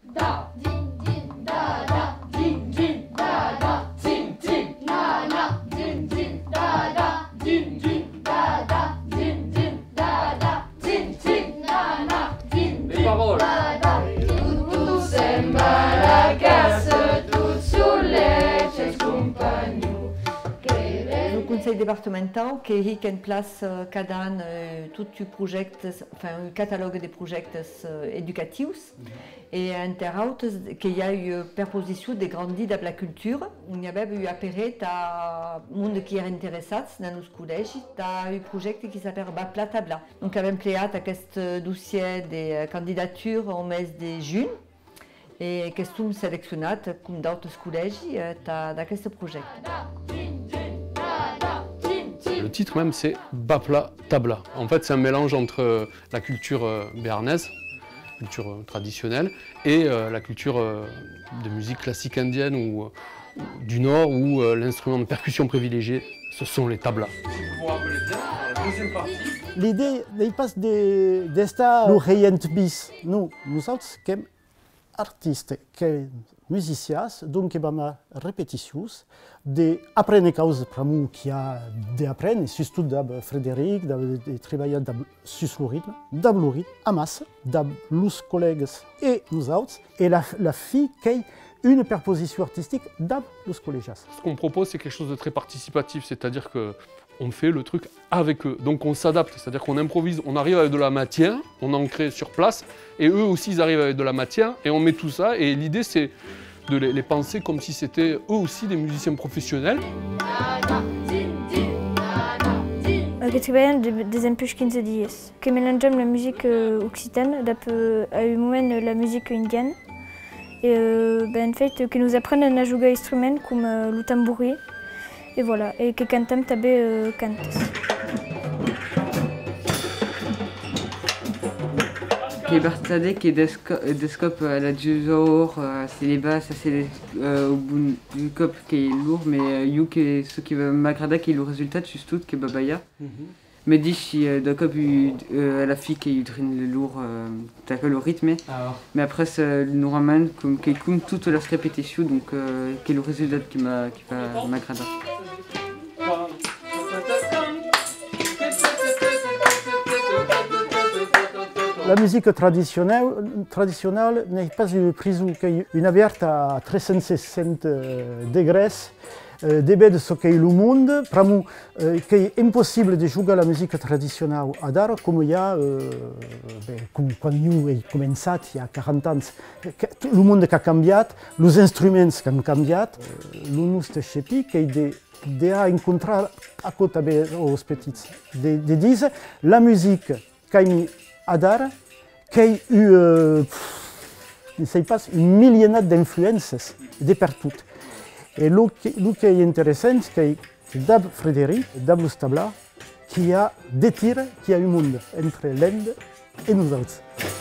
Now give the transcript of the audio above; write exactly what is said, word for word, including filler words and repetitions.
da, din, din, da, da, din, din, da, da, din, din, na, na, din, din, da, da, din, din, da, da, din, din, da, da, din, din, na, na, din, din, da, da. Tutto sembra la casa, tutto sulle c'è compagno. Le conseil départemental qui est en place cada an euh, tout un projet, enfin un catalogue de projets euh, éducatifs et entre autres qu'il y a eu proposition de grandir dans la culture. On y avait eu appelé à monde qui est intéressé dans nos collèges, à un projet qui s'appelle Bapla Tabla. Donc avons pléé à ce dossier des candidatures au mois de juin et qui sont sélectionnés comme d'autres collèges dans ce projet. Le titre même c'est Bapla Tabla. En fait c'est un mélange entre la culture béarnaise, culture traditionnelle, et la culture de musique classique indienne ou du Nord où l'instrument de percussion privilégié ce sont les tablas. L'idée n'est pas d'estar nous rient bis. Nous, nous sommes comme artistes, comme musiciens, donc nous avons répétitions, d'apprendre causes pour nous qui a d'apprendre, surtout de Frédéric, de travailler sur le rythme, dans le rythme, à masse, dans les collègues et nous autres, et la, la fille qui a une proposition artistique dans les collégiens. Ce qu'on propose, c'est quelque chose de très participatif, c'est-à-dire que on fait le truc avec eux, donc on s'adapte, c'est-à-dire qu'on improvise, on arrive avec de la matière, on en crée sur place, et eux aussi ils arrivent avec de la matière, et on met tout ça, et l'idée c'est de les, les penser comme si c'était eux aussi des musiciens professionnels. Je travaille des empêches quinze dies, que mélangeons la musique occitane avec la musique indienne, et ben, en fait que nous apprennent à jouer instruments comme le tambouri. Et voilà, et que cantem tabe euh, cantes. Che bartade che descop la giusor, c'est les basses, c'est au bout du cop qui est lourd, mais you que ce qui va m'agrada qui est le résultat juste tout que babaya. Mais dis si d'un cop à la fille qui utrine le lourd, t'as que le rythme. Mais après ça nous ramène comme qui comme toute la répétition, donc qui est le résultat qui m'a qui va m'agrada. La musique traditionnelle, traditionnelle n'est pas une prison, une averte à trois cent soixante degrés, euh, début de ce qu'est le monde, pour nous, euh, qu'il est impossible de jouer la musique traditionnelle à Dar, comme il y a, euh, ben, comme quand nous avons commencé il y a quarante ans. Le monde a changé, les instruments ont changé, le nostre chepi qui est de rencontrer à côté des petits, de, de dire la musique qui à Dar, qui a eu, euh, ne sais pas, une millionnade d'influences de partout. Et ce qui est intéressant, c'est que d'ab Frédéric, d'ab Tabla, qui a des tirs, qui a un monde entre l'Inde et nous autres.